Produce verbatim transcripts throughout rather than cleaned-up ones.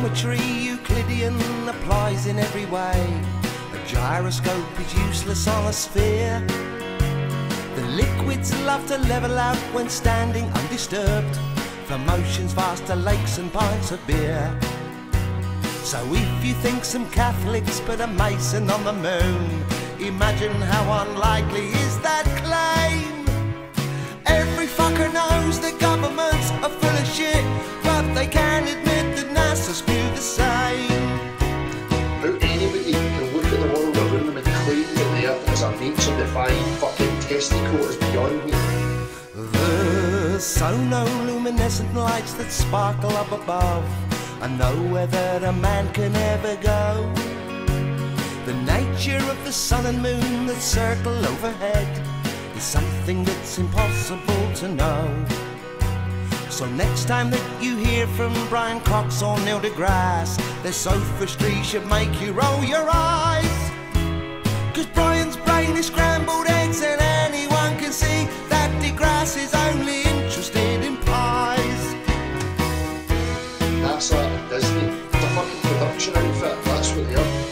Geometry Euclidean applies in every way. A gyroscope is useless on a sphere. The liquids love to level out when standing undisturbed, for motions vast to lakes and pints of beer. So if you think some Catholics put a mason on the moon, imagine how unlikely is that claim. Every fucker knows that governments are full of shit, but they can't admit that NASA spewed the same. How anybody can look at the world around them and claim that the Earth is a nature-defying fucking testicle is beyond me. The sonoluminescent lights that sparkle up above are nowhere that a man can ever go. The nature of the sun and moon that circle overhead is something that's impossible to know. So next time that you hear from Brian Cox or Neil deGrasse, their sophistry should make you roll your eyes. Cause Brian's brain is scrambled eggs, and anyone can see that deGrasse is only interested in pies. That's like Disney, it's a fucking production outfit, that's what they are.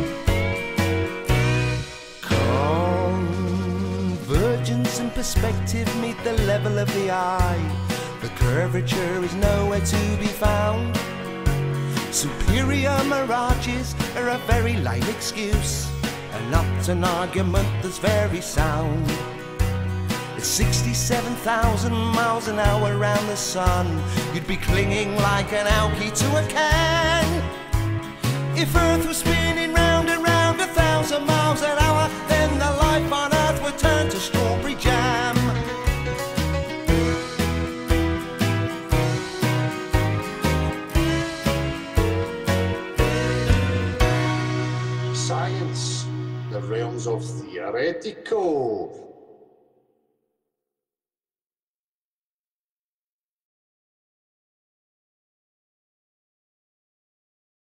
Convergence and perspective meet the level of the eye. The curvature is nowhere to be found. Superior mirages are a very lame excuse, and not an argument that's very sound. At sixty-seven thousand miles an hour around the sun, you'd be clinging like an alky to a can. If Earth was spinning round and round a thousand miles an hour, then the life on Earth would turn to strawberry jam. Science, the realms of theoretical.